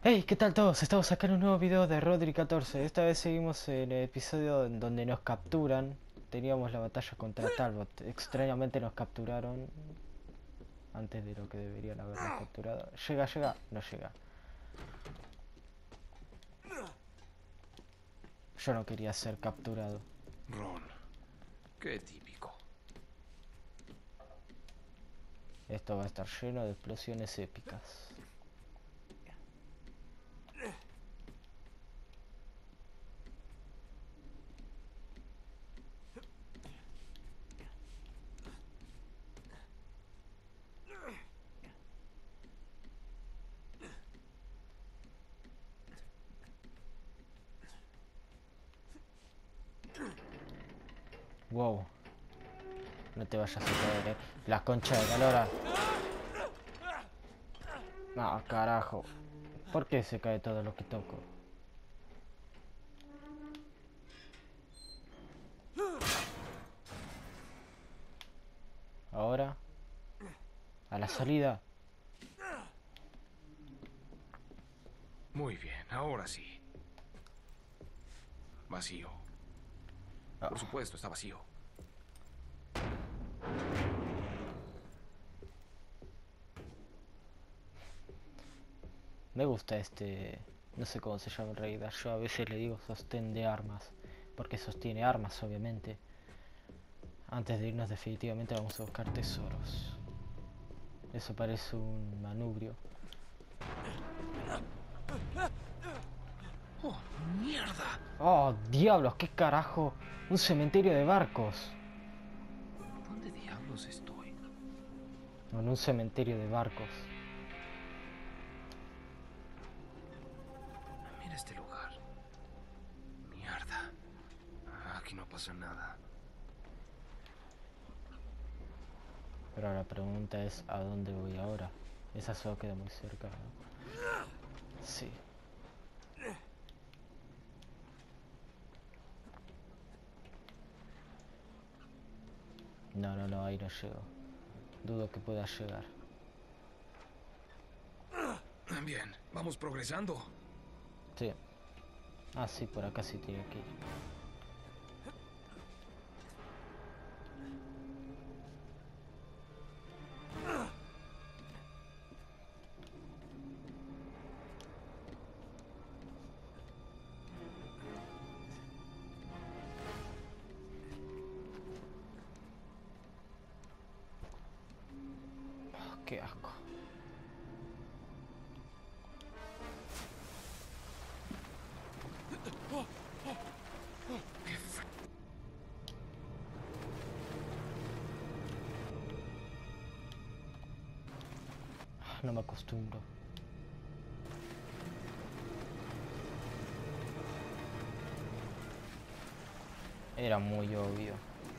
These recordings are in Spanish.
Hey, ¿qué tal todos? Estamos acá en un nuevo video de Rodri 14. Esta vez seguimos en el episodio en donde nos capturan. Teníamos la batalla contra Talbot. Extrañamente nos capturaron antes de lo que deberían habernos capturado. Llega, no llega. Yo no quería ser capturado. Ron, qué típico. Esto va a estar lleno de explosiones épicas. Wow, no te vayas a caer, La concha de la lora. No, carajo. ¿Por qué se cae todo lo que toco? Ahora, a la salida. Muy bien, ahora sí. Vacío. Por Oh, supuesto, está vacío. me gusta este... No sé cómo se llama en realidad. Yo a veces le digo sostén de armas. Porque sostiene armas, obviamente. Antes de irnos definitivamente vamos a buscar tesoros. Eso parece un manubrio. ¡Oh, mierda! ¡Oh, diablos! ¿Qué carajo? Un cementerio de barcos. ¿Dónde diablos estoy? No, en un cementerio de barcos. Mira este lugar. Mierda. Aquí no pasa nada. Pero la pregunta es, ¿a dónde voy ahora? Esa solo queda muy cerca, ¿no? Sí. No, no, no, ahí no llego. Dudo que pueda llegar. Bien, vamos progresando. Sí. Ah, sí, por acá sí tiene que ir. Oh, qué asco. No me acostumbro. Era muy obvio.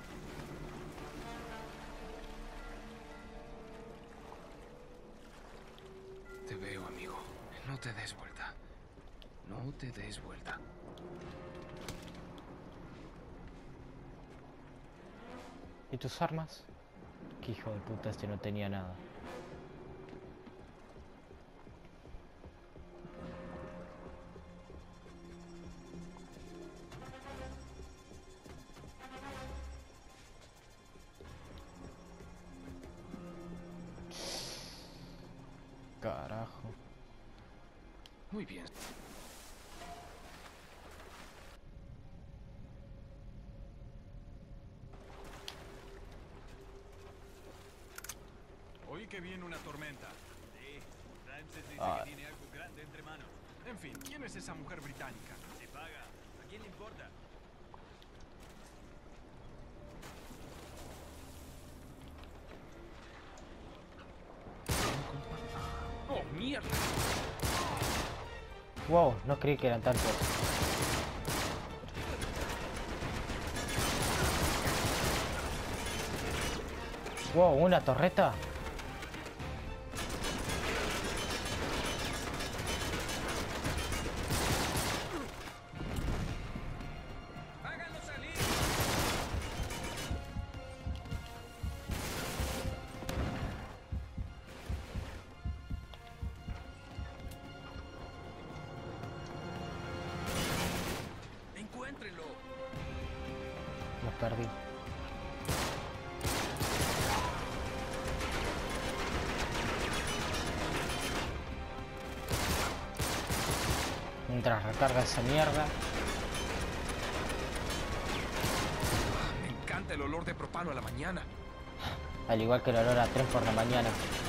Te veo, amigo. No te des vuelta. No te des vuelta. ¿Y tus armas? Que hijo de puta, este no tenía nada. Carajo. Muy bien. Oí que viene una tormenta. Sí, Ramses dice Ah, que tiene algo grande entre manos. En fin, ¿quién es esa mujer británica? Se paga. ¿A quién le importa? ¡Oh, mierda! wow, no creí que eran tantos. Wow, una torreta. ¡Háganlo salir! perdí. Mientras recarga esa mierda. Me encanta el olor de propano a la mañana. Al igual que el olor a tren por la mañana.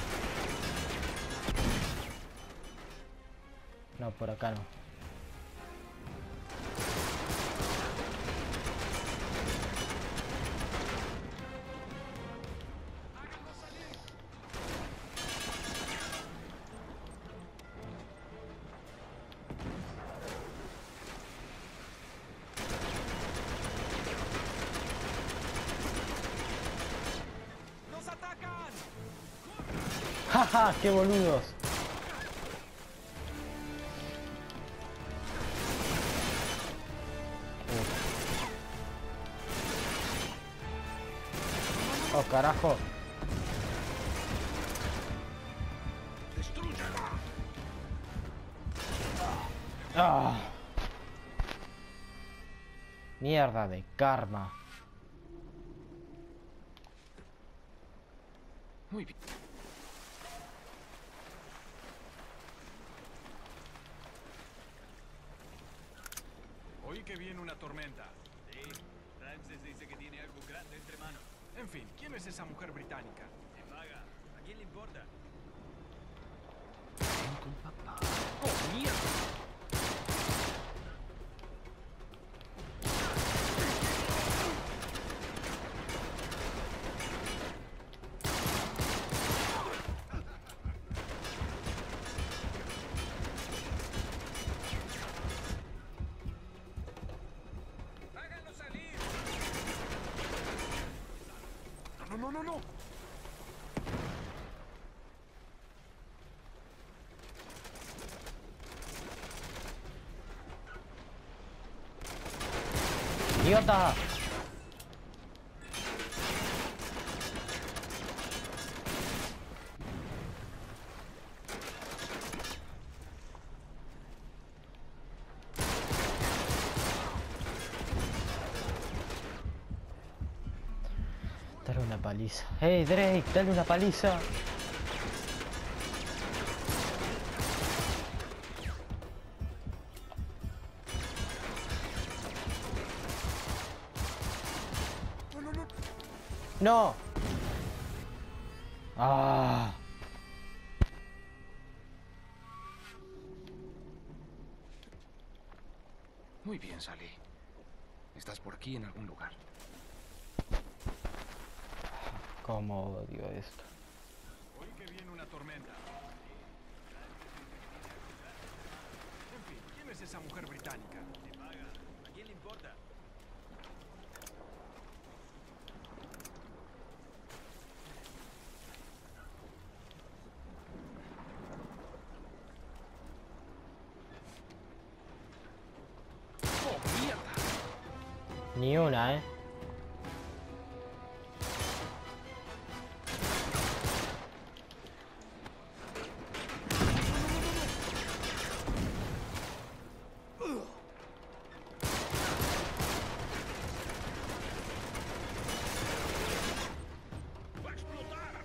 No, por acá no. ¡Nos atacan! ¡Jaja! ¡Qué boludos! ¡Oh, carajo! ¡Destrúyala! ¡Ah! Mierda de karma. Muy bien. Oí que viene una tormenta. Sí, Ramses dice que tiene algo grande entre manos. En fin, ¿quién es esa mujer británica? Se paga. ¿A quién le importa? Ven con papá. ¡Oh, mierda! ¡Háganlo salir! ¡No, no, no, no! ¡Idiota! Dale una paliza. ¡Hey, Drake! ¡Dale una paliza! ¡No, no, no! ¡No! ¡Ah! Muy bien, Sally. Estás por aquí en algún lugar. Cómo odio esto. Oí que viene una tormenta. En fin, ¿quién es esa mujer británica? Se paga. ¿A quién le importa? ¡Oh, mierda! Ni una, ¿eh? ¡Va a explotar!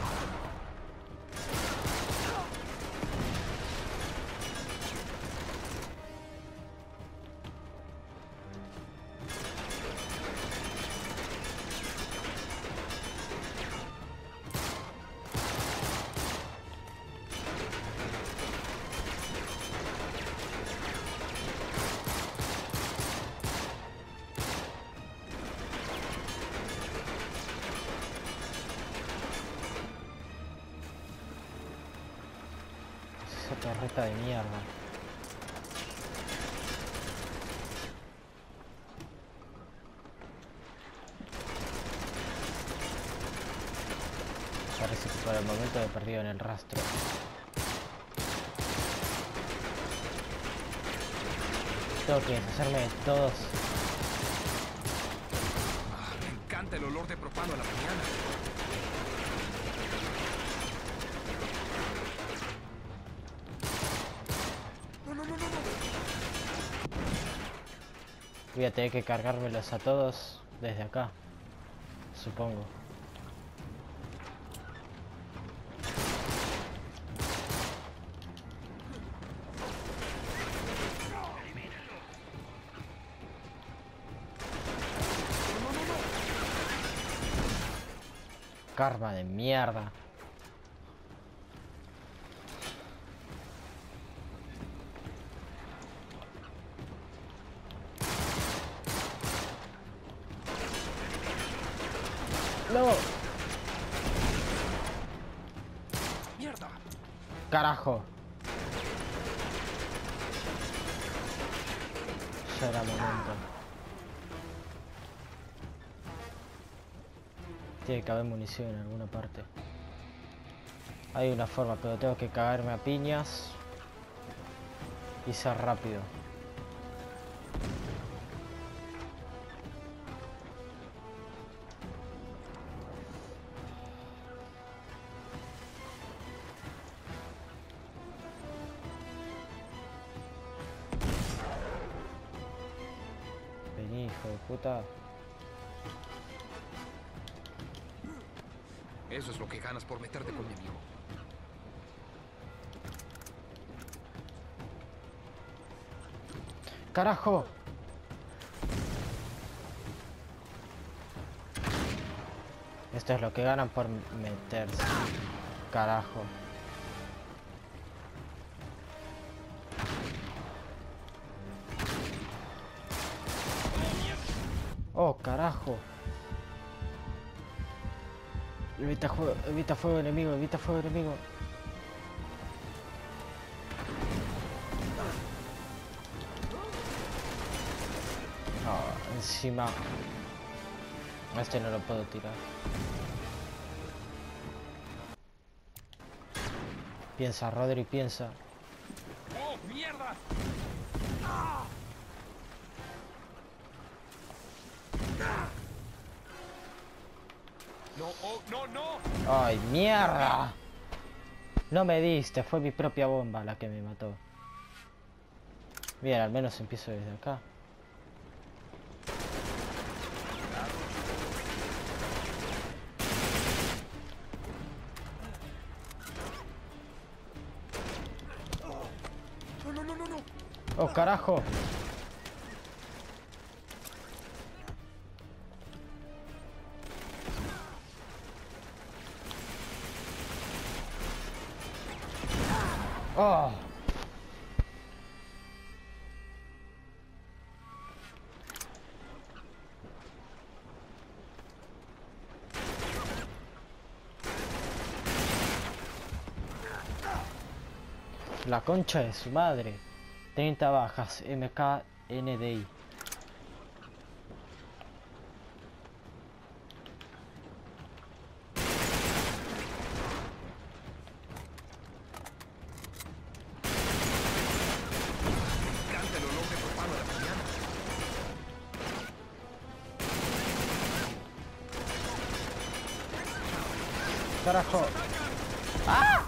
Esa torreta de mierda. Parece que por el momento he perdido en el rastro. Tengo que deshacerme de todos. Ah, me encanta el olor de propano a la mañana. ¡No, no, no, no, no! Voy a tener que cargármelos a todos. Desde acá, supongo. Karma de mierda. No. ¡Mierda! Carajo. Ya era momento. Tiene que haber munición en alguna parte. Hay una forma, pero tengo que cagarme a piñas y ser rápido. Vení, hijo de puta. Eso es lo que ganas por meterte con mi amigo. ¡Carajo! Esto es lo que ganan por meterse. Carajo. Oh, carajo. Evita fuego enemigo, evita fuego enemigo. Oh, encima. Este no lo puedo tirar. Piensa, Rodri, piensa. ¡Oh, mierda! No, oh, no, no. ¡Ay, mierda! No me diste, fue mi propia bomba la que me mató. Bien, al menos empiezo desde acá. No, no, no, no, no. ¡Oh, carajo! ¡Oh! La concha de su madre. 30 bajas, MKNDI. Canta el olor de propano a la mañana. ¡Carajo! ¡Ah!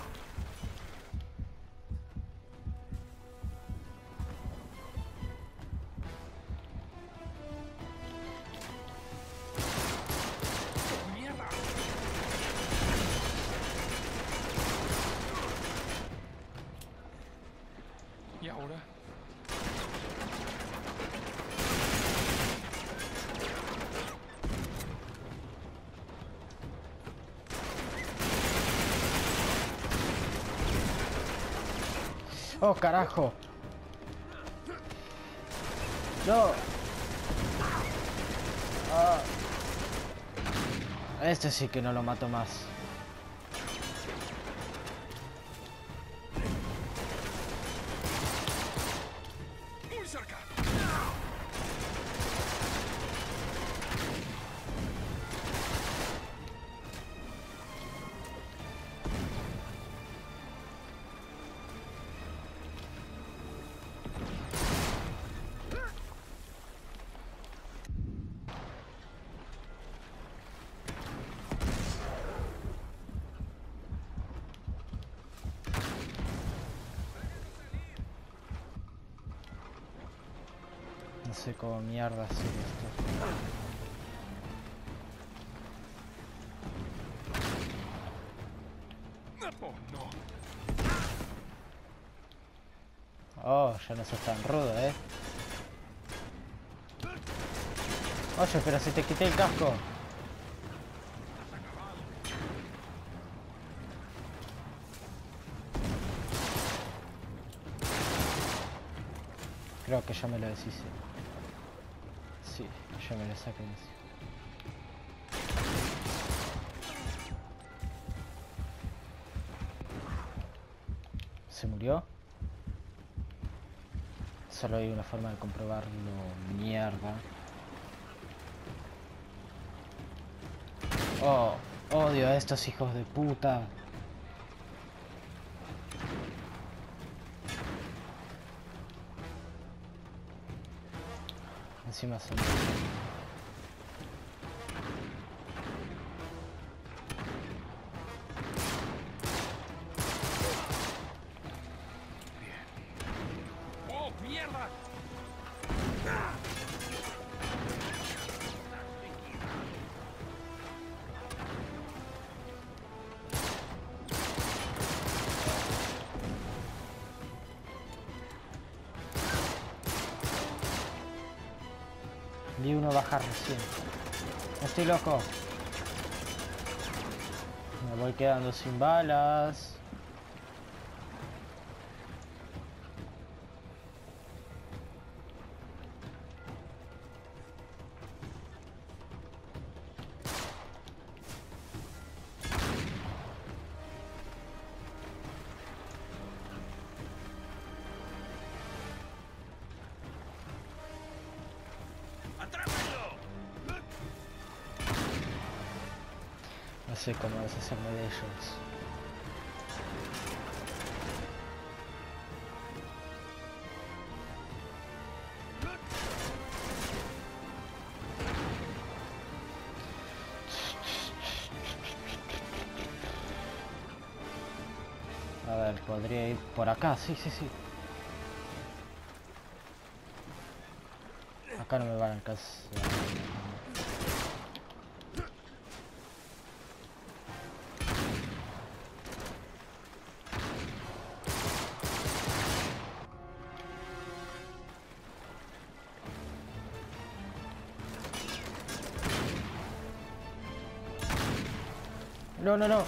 ¡Mierda! ¿Y ahora? ¡Oh, carajo! ¡No! Ah. Este sí que no lo mato más. ¡Muy cerca! No sé cómo mierda hacer esto. Oh, ya no sos tan rudo, Oye, pero si te quité el casco. Creo que ya me lo deshice. Sí, ya me lo saqué encima. ¿Se murió? Solo hay una forma de comprobarlo. Mierda. Oh, odio a estos hijos de puta. Encima son... ¡Oh, mierda! Vi uno bajar recién. Estoy loco. Me voy quedando sin balas. No sé cómo deshacerme de ellos. A ver, podría ir por acá, sí. Acá no me van a alcanzar. No.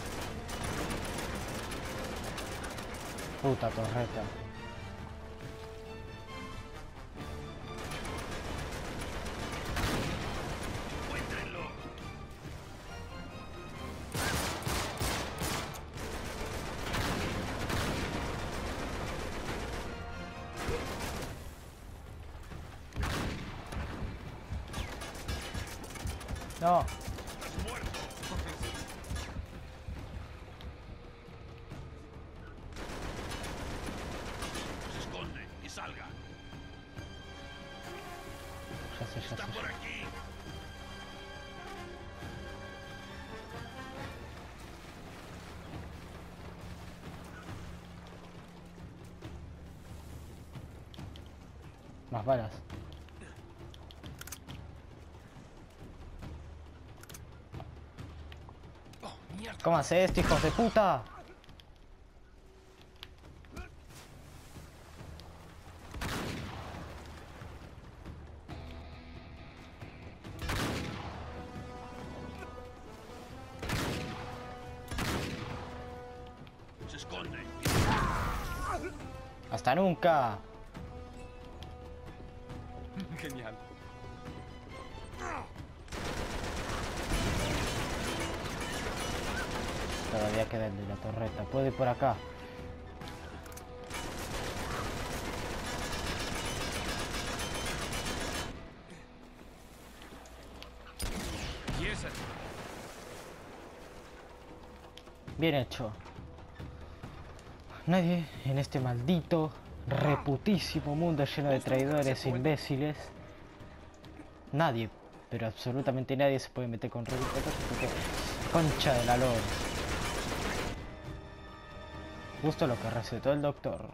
Puta torreta. No. Se esconde y salga. Ya sé. Está por aquí. Más balas. Oh, mierda. ¿Cómo hace esto, hijos de puta? Se esconde. Hasta nunca. Genial. Todavía queda el de la torreta. Puedo ir por acá. ¿Y ese? Bien hecho. Nadie en este maldito, reputísimo mundo lleno de traidores e imbéciles. Nadie, pero absolutamente nadie se puede meter con Rodrigo porque... Concha de la lora. Justo lo que recetó el doctor.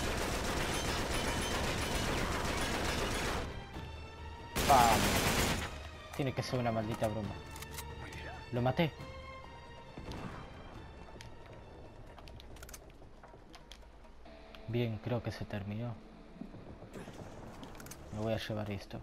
¡Pam! Tiene que ser una maldita broma. Lo maté. Bien, creo que se terminó. Me voy a llevar esto.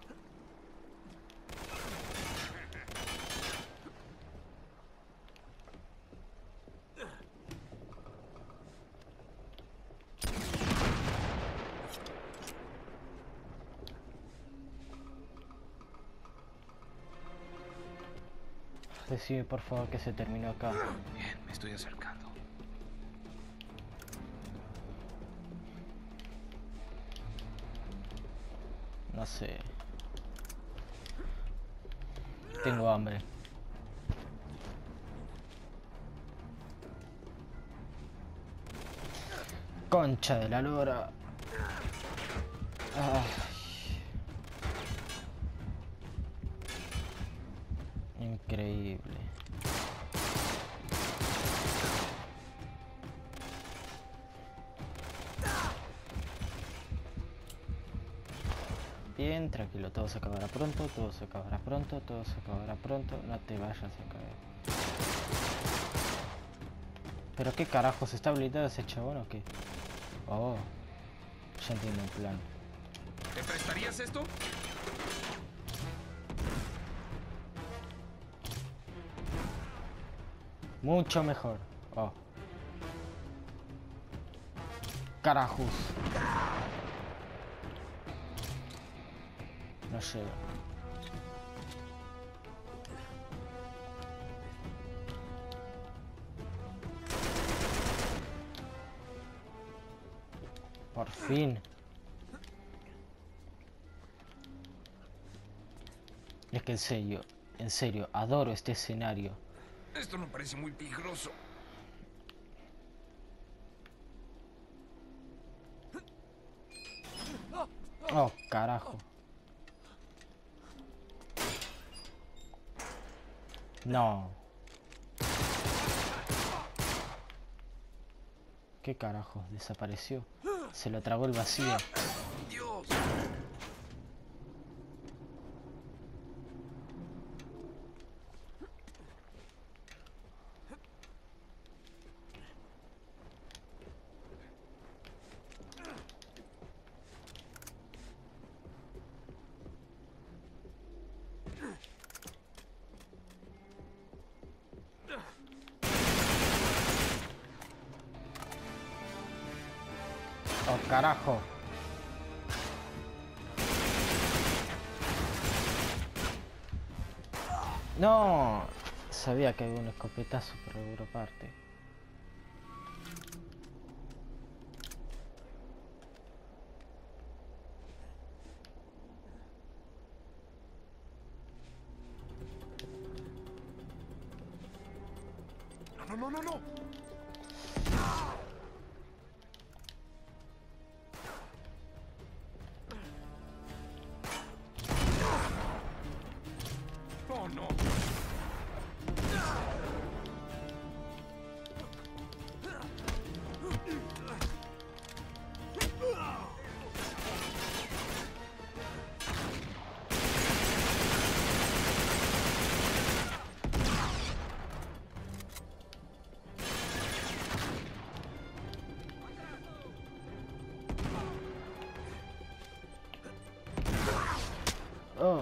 Decime por favor que se terminó acá. Bien, me estoy acercando. No sé. Tengo hambre. Concha de la lora. Ay. Increíble. Bien, tranquilo, todo se acabará pronto, todo se acabará pronto, todo se acabará pronto. No te vayas a caer. ¿Pero qué carajos? ¿Está habilitado ese chabón o qué? Oh, ya entiendo el plan. ¿Te prestarías esto? Mucho mejor. Oh. Carajos. No llega. Por fin. Es que en serio, adoro este escenario. Esto no parece muy peligroso. Oh, carajo. No. ¿Qué carajo? Desapareció. Se lo tragó el vacío. Dios. Oh, carajo. No. Sabía que había un escopetazo por alguna parte. No, no, no, no. Oh, no. Oh.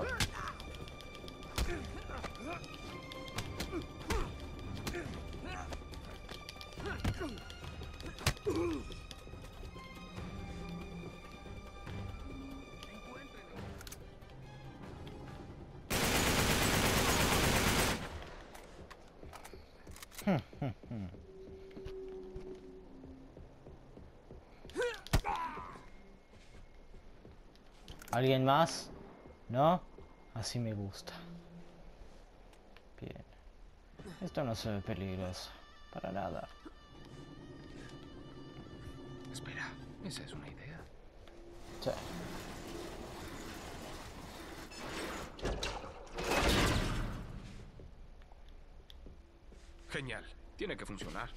¿Alguien más? ¿No? Así me gusta. Bien. Esto no se ve peligroso. Para nada. Espera, esa es una idea. Sí. Genial. Tiene que funcionar.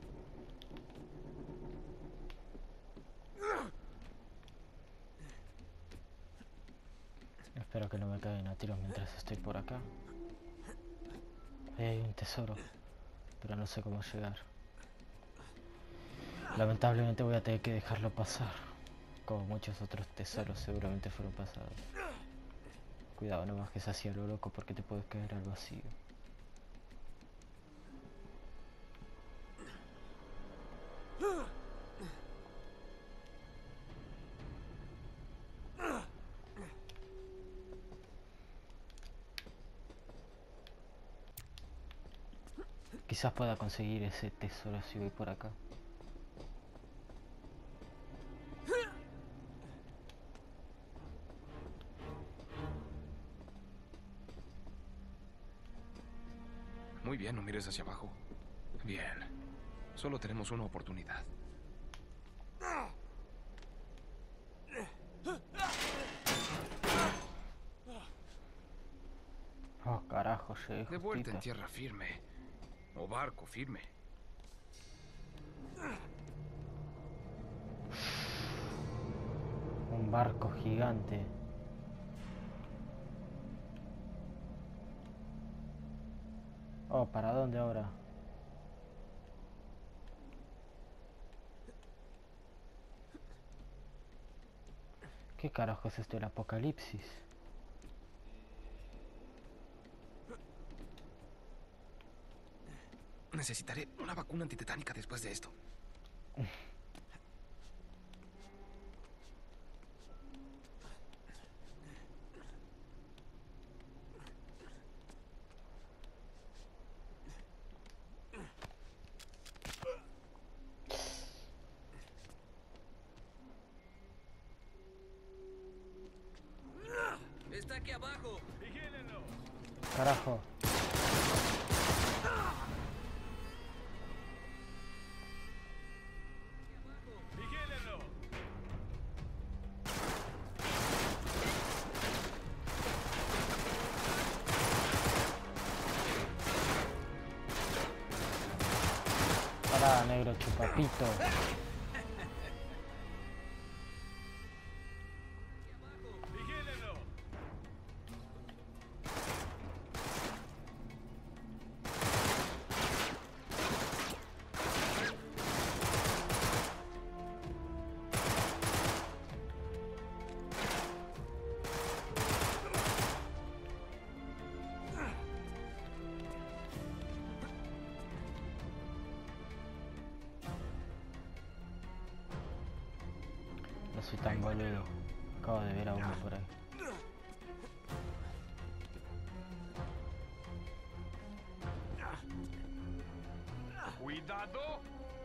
Espero que no me caigan a tiros mientras estoy por acá. Ahí hay un tesoro, pero no sé cómo llegar. Lamentablemente voy a tener que dejarlo pasar. como muchos otros tesoros seguramente fueron pasados. Cuidado, no bajes hacia lo loco porque te puedes caer al vacío. Quizás pueda conseguir ese tesoro si voy por acá. Muy bien, no mires hacia abajo. Bien. Solo tenemos una oportunidad. Oh, carajo, llegué De vuelta en justito. tierra firme. O barco firme. Un barco gigante. Oh, ¿para dónde ahora? ¿Qué carajo es esto, el apocalipsis? Necesitaré una vacuna antitetánica después de esto. ¡Está aquí abajo! ¡Vigílenlo! Carajo. ¡Vigílenlo! Pará, negro chupapito. ¡Vigílenlo! No soy tan boludo. Acabo de ver a uno por ahí. ¡Cuidado!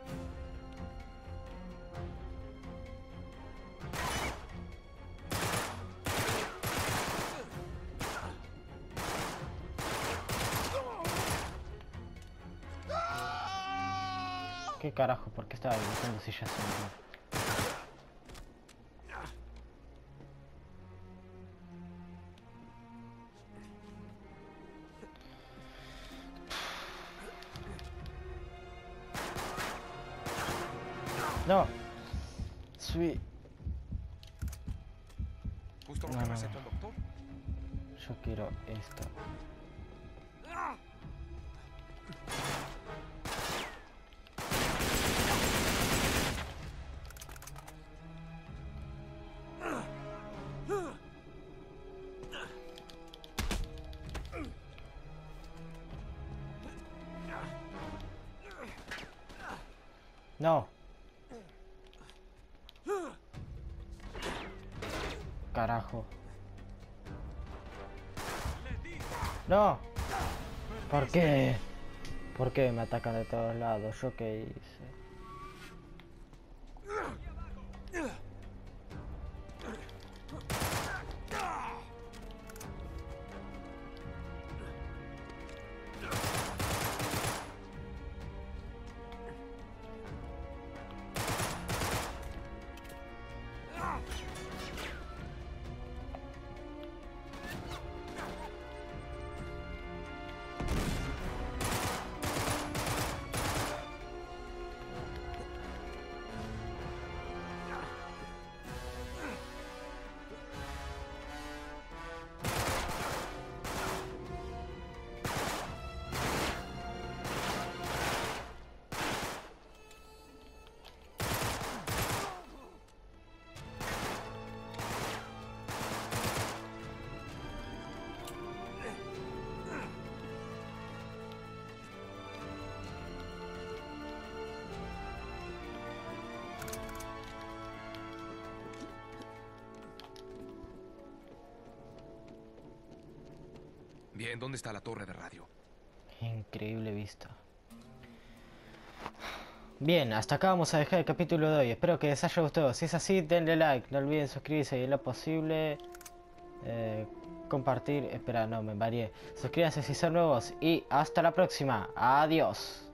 ¿Qué carajo? ¿Por qué estaba gritando si ya se murió? No. Subí. Justo lo No, que no, recetó no. el doctor. Yo quiero esto. No. Carajo. No. ¿Por qué? ¿Por qué me atacan de todos lados? ¿Yo qué hice? Bien, ¿dónde está la torre de radio? Increíble vista. Bien, hasta acá vamos a dejar el capítulo de hoy. Espero que les haya gustado. Si es así, denle like. No olviden suscribirse y en lo posible compartir. Espera, no, me varié. Suscríbanse si son nuevos. Y hasta la próxima. Adiós.